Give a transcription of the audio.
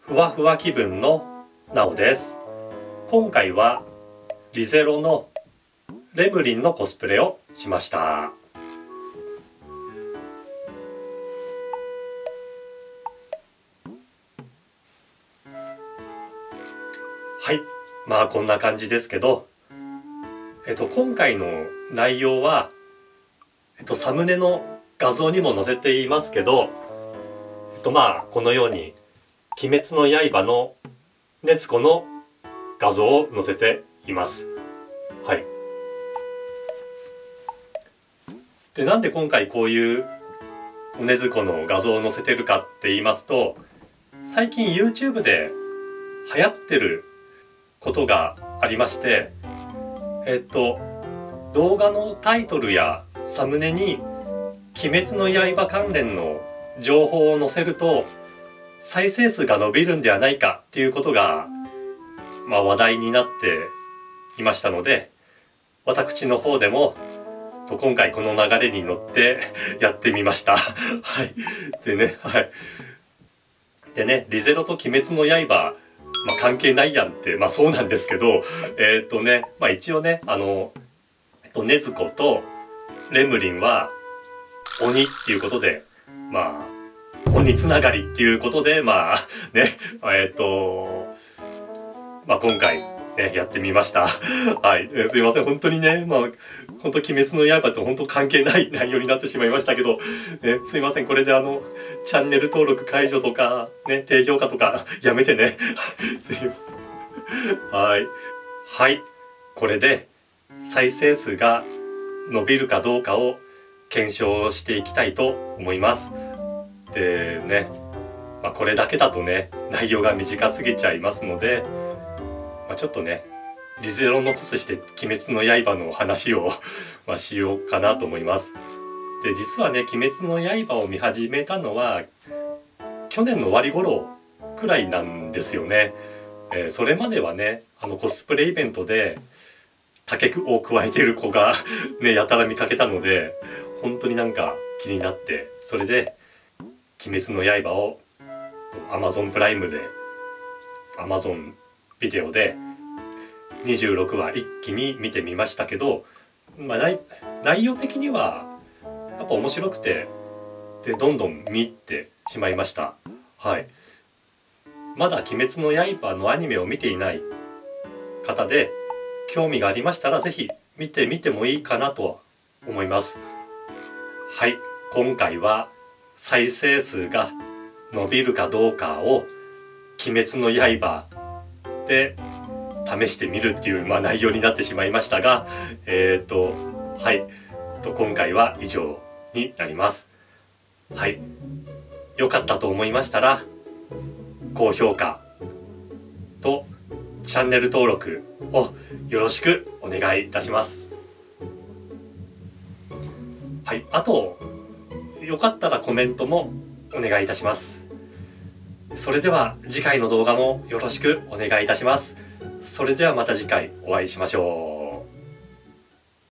ふわふわ気分のなおです。今回はリゼロのレムリンのコスプレをしました。はい、まあこんな感じですけど、今回の内容は、サムネの画像にも載せていますけど、まあこのように「鬼滅の刃」の禰豆子の画像を載せています。はい。で、なんで今回こういう禰豆子の画像を載せてるかって言いますと、最近 YouTube で流行ってることがありまして、動画のタイトルやサムネに「鬼滅の刃」関連の情報を載せると再生数が伸びるんではないかっていうことが、話題になっていましたので、私の方でも今回この流れに乗ってやってみました。はい。でね、はい。でね、リゼロと鬼滅の刃、関係ないやんって、そうなんですけど、一応ね、禰豆子とレムリンは鬼っていうことで、鬼つながりっていうことで、今回ね、やってみました。はい。すいません。本当にね、本当鬼滅の刃と本当関係ない内容になってしまいましたけど、ね、すいません。これでチャンネル登録解除とか、ね、低評価とかやめてね。すいません。はい。はい。これで再生数が伸びるかどうかを検証していきたいと思います。でね、これだけだとね、内容が短すぎちゃいますので、ちょっとね、リゼロ残すして鬼滅の刃の話をしようかなと思います。で、実はね、鬼滅の刃を見始めたのは去年の終わり頃くらいなんですよね。それまではね、コスプレイベントで竹を加えている子がね、やたら見かけたので、本当になんか気になって、それで鬼滅の刃を Amazon プライムで Amazon ビデオで26話一気に見てみましたけど、内容的にはやっぱ面白くて、でどんどん見入ってしまいました。はい。まだ鬼滅の刃のアニメを見ていない方で興味がありましたら、是非見てみてもいいかなとは思います。はい。今回は再生数が伸びるかどうかを鬼滅の刃で試してみるっていう、内容になってしまいましたが、はい。今回は以上になります。はい。良かったと思いましたら、高評価とチャンネル登録をよろしくお願いいたします。はい。あと、よかったらコメントもお願いいたします。それでは次回の動画もよろしくお願いいたします。それではまた次回お会いしましょう。